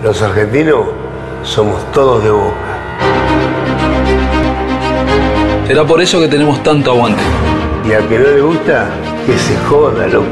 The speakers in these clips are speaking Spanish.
Los argentinos somos todos de Boca. Será por eso que tenemos tanto aguante. Y al que no le gusta, que se joda, loco.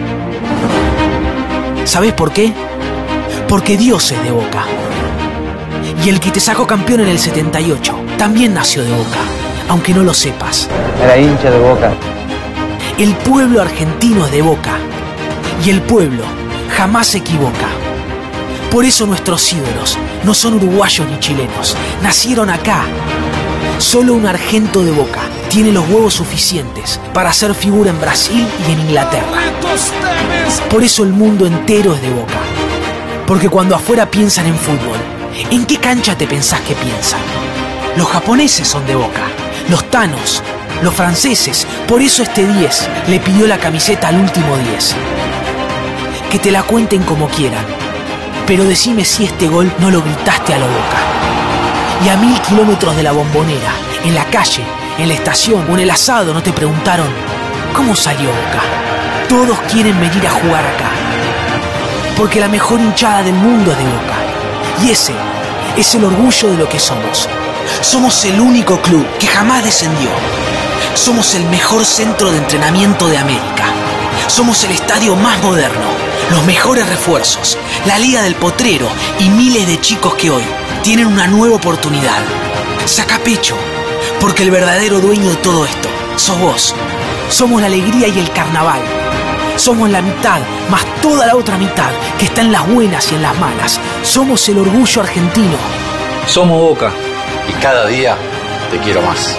¿Sabés por qué? Porque Dios es de Boca. Y el que te sacó campeón en el 78 también nació de Boca, aunque no lo sepas. Era hincha de Boca. El pueblo argentino es de Boca. Y el pueblo jamás se equivoca. Por eso nuestros ídolos no son uruguayos ni chilenos. Nacieron acá. Solo un argento de Boca tiene los huevos suficientes para hacer figura en Brasil y en Inglaterra. Por eso el mundo entero es de Boca. Porque cuando afuera piensan en fútbol, ¿en qué cancha te pensás que piensan? Los japoneses son de Boca, los tanos, los franceses. Por eso este 10 le pidió la camiseta al último 10. Que te la cuenten como quieran, pero decime si este gol no lo gritaste a lo Boca. Y a 1000 kilómetros de la Bombonera, en la calle, en la estación o en el asado, no te preguntaron ¿cómo salió Boca? Todos quieren venir a jugar acá, porque la mejor hinchada del mundo es de Boca. Y ese es el orgullo de lo que somos. Somos el único club que jamás descendió. Somos el mejor centro de entrenamiento de América. Somos el estadio más moderno, los mejores refuerzos, la Liga del Potrero y miles de chicos que hoy tienen una nueva oportunidad. Saca pecho, porque el verdadero dueño de todo esto sos vos. Somos la alegría y el carnaval. Somos la mitad, más toda la otra mitad, que está en las buenas y en las malas. Somos el orgullo argentino. Somos Boca. Y cada día te quiero más.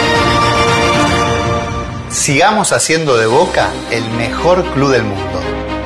Sigamos haciendo de Boca el mejor club del mundo.